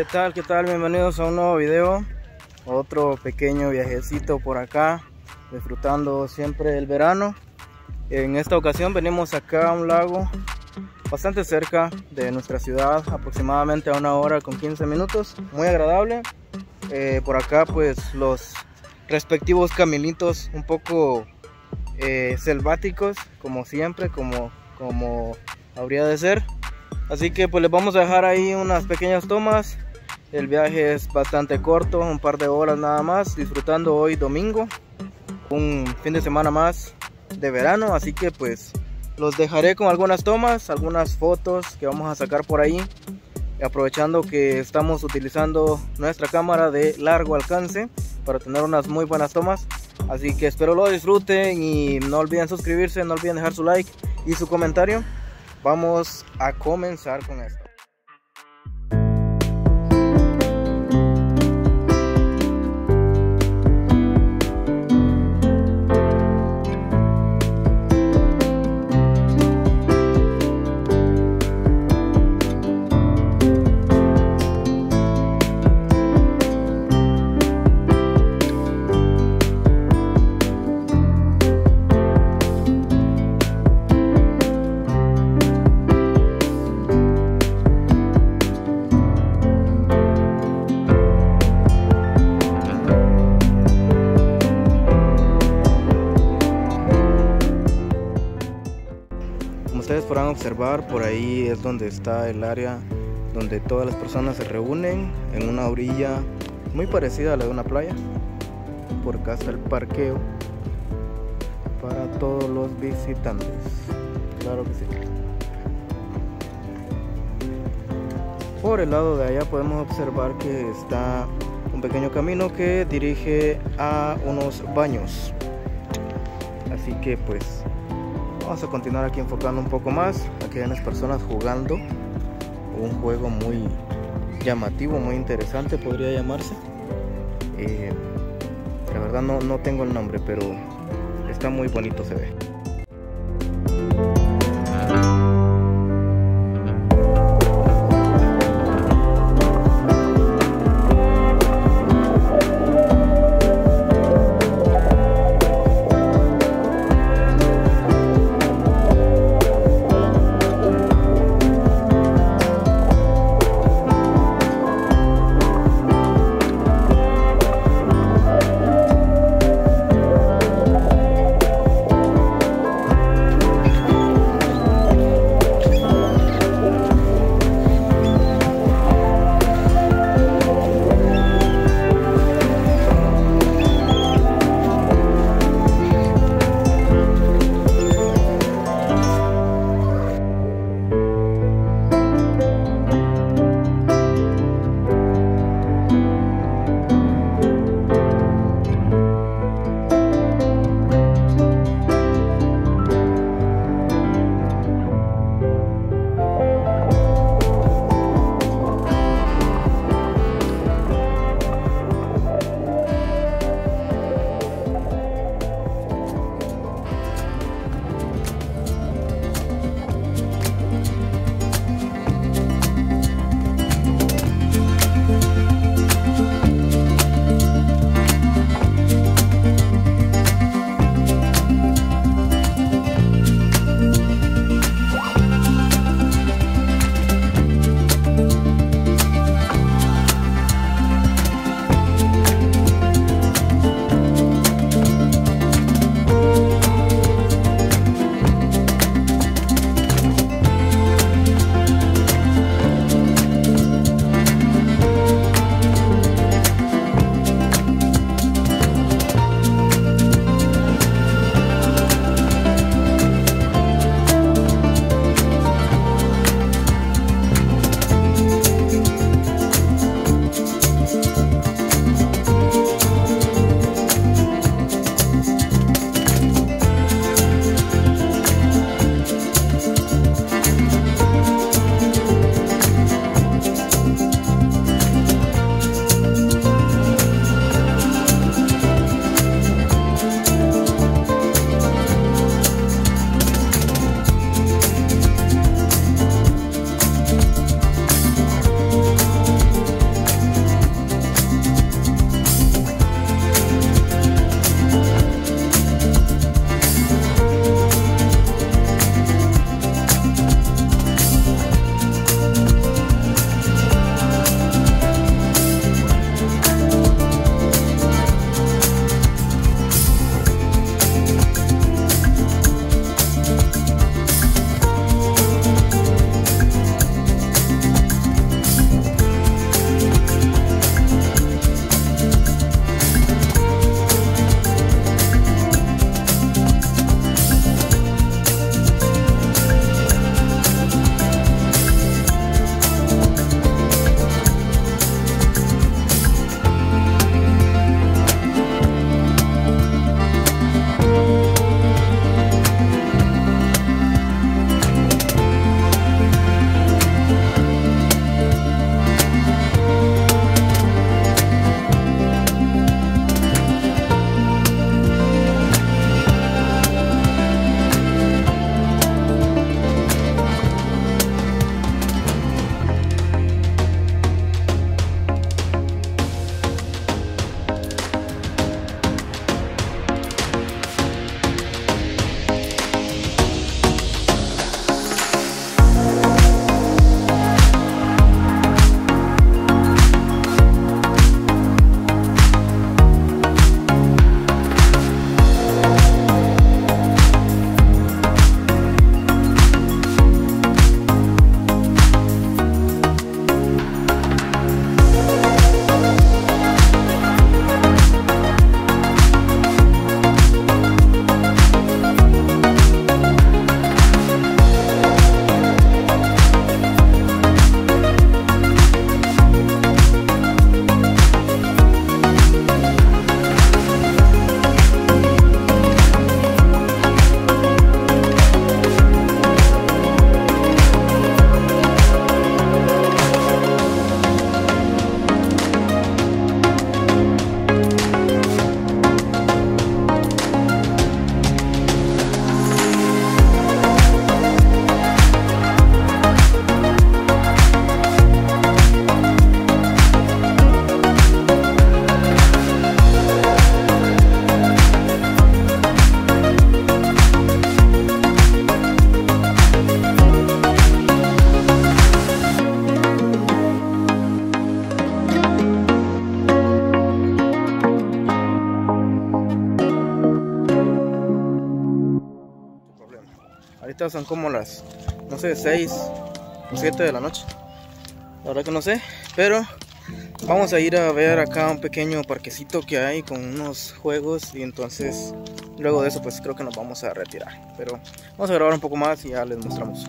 ¿Qué tal? ¿Qué tal? Bienvenidos a un nuevo video. Otro pequeño viajecito por acá, disfrutando siempre el verano. En esta ocasión venimos acá a un lago bastante cerca de nuestra ciudad, aproximadamente a 1 hora con 15 minutos. Muy agradable. Por acá pues los respectivos caminitos un poco selváticos, como siempre, como habría de ser. Así que pues les vamos a dejar ahí unas pequeñas tomas. El viaje es bastante corto, un par de horas nada más, disfrutando hoy domingo, un fin de semana más de verano. Así que pues los dejaré con algunas tomas, algunas fotos que vamos a sacar por ahí, aprovechando que estamos utilizando nuestra cámara de largo alcance para tener unas muy buenas tomas. Así que espero lo disfruten y no olviden suscribirse, no olviden dejar su like y su comentario. Vamos a comenzar con esto. Ustedes podrán observar, por ahí es donde está el área donde todas las personas se reúnen, en una orilla muy parecida a la de una playa. Por acá está el parqueo para todos los visitantes, claro que sí. Por el lado de allá podemos observar que está un pequeño camino que dirige a unos baños. Así que pues vamos a continuar aquí enfocando un poco más. Aquí hay unas personas jugando un juego muy llamativo, muy interesante podría llamarse. La verdad no tengo el nombre, pero está muy bonito, se ve. Ahorita son como las, no sé, 6 o 7 de la noche. La verdad que no sé, pero vamos a ir a ver acá un pequeño parquecito que hay con unos juegos. Y entonces luego de eso pues creo que nos vamos a retirar. Pero vamos a grabar un poco más y ya les mostramos.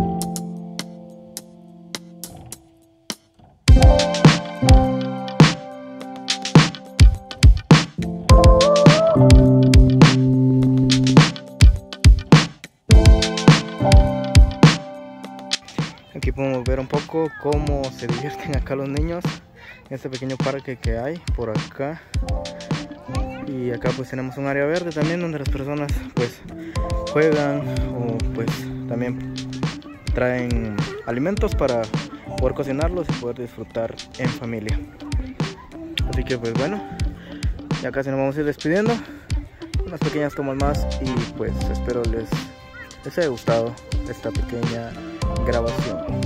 Aquí podemos ver un poco cómo se divierten acá los niños en este pequeño parque que hay por acá. Y acá pues tenemos un área verde también donde las personas pues juegan o pues también traen alimentos para poder cocinarlos y poder disfrutar en familia. Así que pues bueno, ya casi nos vamos a ir despidiendo. Unas pequeñas tomas más y pues espero les haya gustado esta pequeña grabación.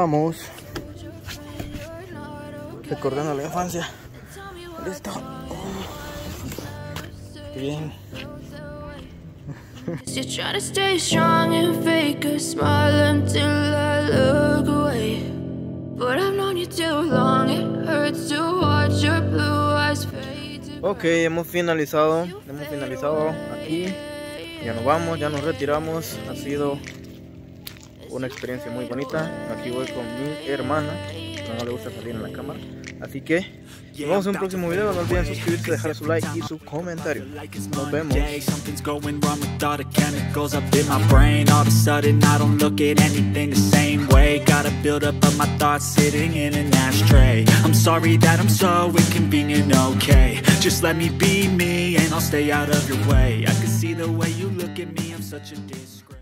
vamos. Recordando la infancia. Listo. Bien. You're trying to stay strong and fake a smile until I look away. But I've known you too long, it hurts to watch your blue eyes fade. Ok, hemos finalizado aquí. Ya nos vamos, ya nos retiramos. Ha sido una experiencia muy bonita. Aquí voy con mi hermana, no le gusta salir en la cámara. Así que nos vemos en un próximo video. No olviden suscribirse, dejar su like y su comentario. Nos vemos. Something's going wrong with all the chemicals up in my brain. All of a sudden I don't look at anything the same way. Gotta build up of my thoughts sitting in an ashtray. I'm sorry that I'm so inconvenient, okay. Just let me be me and I'll stay out of your way. I can see the way you look at me, I'm such a disgrace.